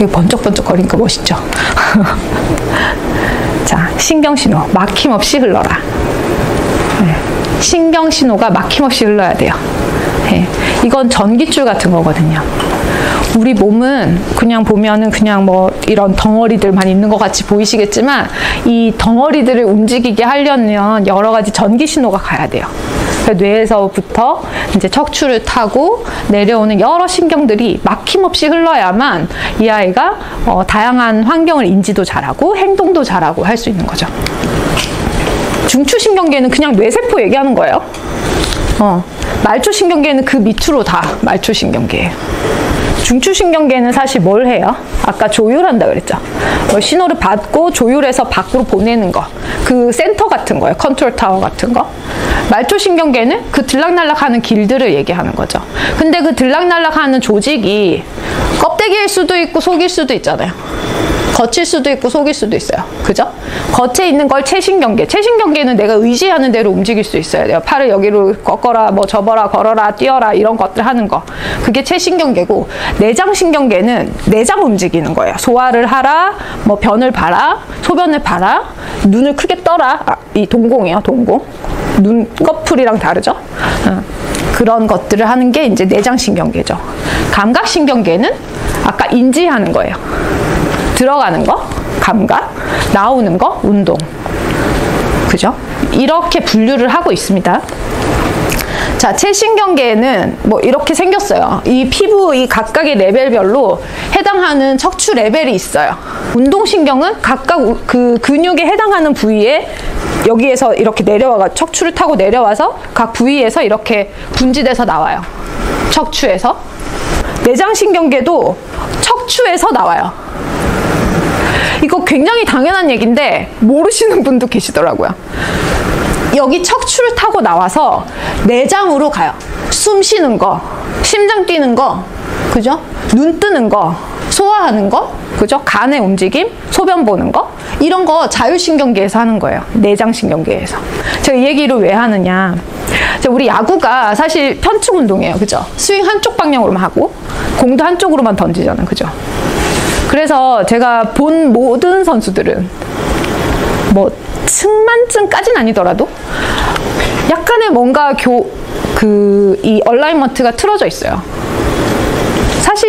되게 번쩍번쩍거리는 거 멋있죠? 자, 신경신호 막힘없이 흘러라. 네. 신경신호가 막힘없이 흘러야 돼요. 네. 이건 전깃줄 같은 거거든요. 우리 몸은 그냥 보면은 그냥 뭐 이런 덩어리들만 있는 것 같이 보이시겠지만 이 덩어리들을 움직이게 하려면 여러 가지 전기 신호가 가야 돼요. 뇌에서부터 이제 척추를 타고 내려오는 여러 신경들이 막힘없이 흘러야만 이 아이가 다양한 환경을 인지도 잘하고 행동도 잘하고 할 수 있는 거죠. 중추신경계는 그냥 뇌세포 얘기하는 거예요. 말초신경계는 그 밑으로 다 말초신경계예요. 중추신경계는 사실 뭘 해요? 아까 조율한다 그랬죠. 신호를 받고 조율해서 밖으로 보내는 거. 그 센터 같은 거예요. 컨트롤 타워 같은 거. 말초신경계는 그 들락날락하는 길들을 얘기하는 거죠. 근데 그 들락날락하는 조직이 껍데기일 수도 있고 속일 수도 있잖아요. 겉일 수도 있고 속일 수도 있어요. 그죠? 겉에 있는 걸 체신경계. 체신경계는 내가 의지하는 대로 움직일 수 있어야 돼요. 팔을 여기로 꺾어라, 뭐 접어라, 걸어라, 뛰어라 이런 것들 하는 거. 그게 체신경계고, 내장신경계는 내장 움직이는 거예요. 소화를 하라, 뭐 변을 봐라, 소변을 봐라, 눈을 크게 떠라. 이 동공이에요, 동공. 눈꺼풀이랑 다르죠? 그런 것들을 하는 게 이제 내장신경계죠. 감각신경계는 아까 인지하는 거예요. 들어가는 거, 감각, 나오는 거, 운동. 그죠? 이렇게 분류를 하고 있습니다. 자, 체신경계에는 뭐 이렇게 생겼어요. 이 피부, 이 각각의 레벨별로 해당하는 척추 레벨이 있어요. 운동신경은 각각 그 근육에 해당하는 부위에 여기에서 이렇게 내려와가 척추를 타고 내려와서 각 부위에서 이렇게 분지돼서 나와요. 척추에서. 내장신경계도 척추에서 나와요. 이거 굉장히 당연한 얘기인데 모르시는 분도 계시더라고요. 여기 척추를 타고 나와서 내장으로 가요. 숨 쉬는 거, 심장 뛰는 거, 그죠? 눈 뜨는 거, 소화하는 거, 그죠? 간의 움직임, 소변 보는 거, 이런 거 자율신경계에서 하는 거예요. 내장신경계에서. 제가 이 얘기를 왜 하느냐. 우리 야구가 사실 편측 운동이에요. 그죠? 스윙 한쪽 방향으로만 하고 공도 한쪽으로만 던지잖아요. 그죠? 그래서 제가 본 모든 선수들은 뭐 측만증까지는 아니더라도 약간의 뭔가 이 얼라이먼트가 틀어져 있어요. 사실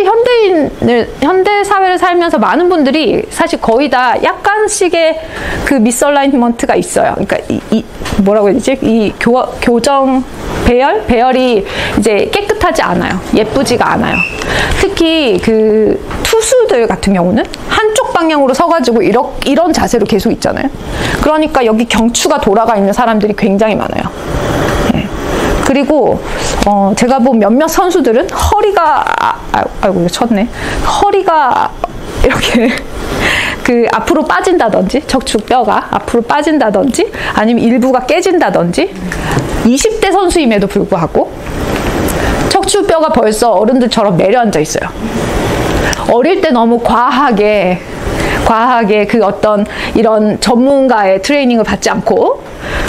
현대 사회를 살면서 많은 분들이 사실 거의 다 약간씩의 그 미스얼라이먼트가 있어요. 그러니까 뭐라고 해야 되지? 이 교정 배열이 이제 깨끗하지 않아요. 예쁘지가 않아요. 특히 그 투수들 같은 경우는 한쪽 방향으로 서가지고 이런 자세로 계속 있잖아요. 그러니까 여기 경추가 돌아가 있는 사람들이 굉장히 많아요. 네. 그리고 제가 본 몇몇 선수들은 허리가 아이고 이거 쳤네. 허리가 이렇게 그 앞으로 빠진다든지 척추뼈가 앞으로 빠진다든지 아니면 일부가 깨진다든지 20대 선수임에도 불구하고 척추뼈가 벌써 어른들처럼 내려앉아 있어요. 어릴 때 너무 과하게 그 어떤 이런 전문가의 트레이닝을 받지 않고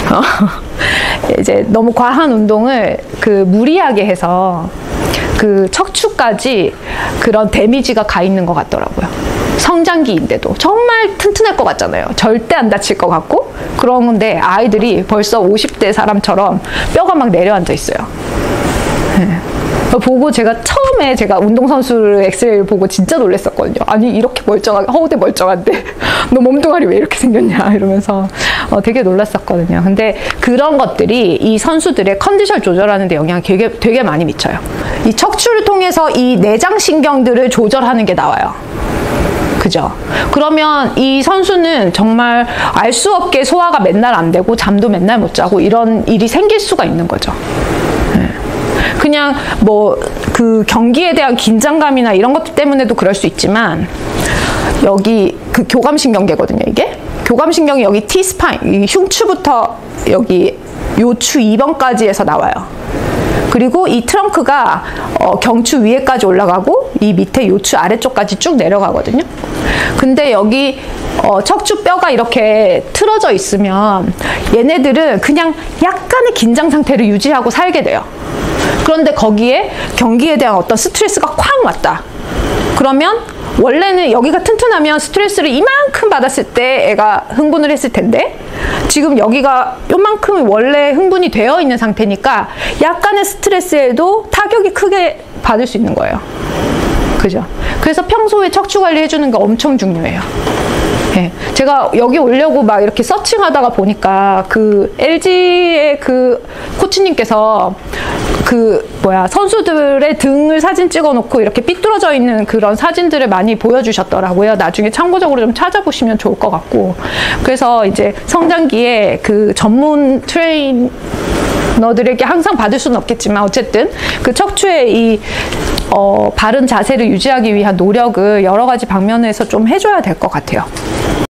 이제 너무 과한 운동을 무리하게 해서 그 척추까지 그런 데미지가 가 있는 것 같더라고요. 성장기인데도 정말 튼튼할 것 같잖아요. 절대 안 다칠 것 같고 그런데 아이들이 벌써 50대 사람처럼 뼈가 막 내려앉아 있어요. 네. 보고 처음에 제가 운동선수를 엑스레이를 보고 진짜 놀랐었거든요. 아니 이렇게 멀쩡하게 허우대 멀쩡한데 너 몸뚱아리 왜 이렇게 생겼냐 이러면서 되게 놀랐었거든요. 근데 그런 것들이 이 선수들의 컨디션 조절하는 데 영향을 되게 많이 미쳐요. 이 척추를 통해서 이 내장신경들을 조절하는 게 나와요. 그죠? 그러면 이 선수는 정말 알 수 없게 소화가 맨날 안 되고 잠도 맨날 못 자고 이런 일이 생길 수가 있는 거죠. 그냥 뭐 그 경기에 대한 긴장감이나 이런 것 때문에도 그럴 수 있지만 여기 그 교감신경계거든요. 이게 교감신경이 여기 T-스파인, 이 흉추부터 여기 요추 2번까지에서 나와요. 그리고 이 트렁크가 경추 위에까지 올라가고 이 밑에 요추 아래쪽까지 쭉 내려가거든요. 근데 여기 척추뼈가 이렇게 틀어져 있으면 얘네들은 그냥 약간의 긴장 상태를 유지하고 살게 돼요. 그런데 거기에 경기에 대한 어떤 스트레스가 콱 왔다. 그러면 원래는 여기가 튼튼하면 스트레스를 이만큼 받았을 때 애가 흥분을 했을 텐데 지금 여기가 요만큼 원래 흥분이 되어 있는 상태니까 약간의 스트레스에도 타격이 크게 받을 수 있는 거예요. 그죠? 그래서 평소에 척추 관리 해주는 게 엄청 중요해요. 네. 제가 여기 오려고 막 이렇게 서칭하다가 보니까 그 LG의 그 코치님께서 선수들의 등을 사진 찍어 놓고 이렇게 삐뚤어져 있는 그런 사진들을 많이 보여주셨더라고요. 나중에 참고적으로 좀 찾아보시면 좋을 것 같고. 그래서 이제 성장기에 그 전문 트레이너들에게 항상 받을 수는 없겠지만 어쨌든 그 척추의 이 바른 자세를 유지하기 위한 노력을 여러 가지 방면에서 좀 해줘야 될 것 같아요.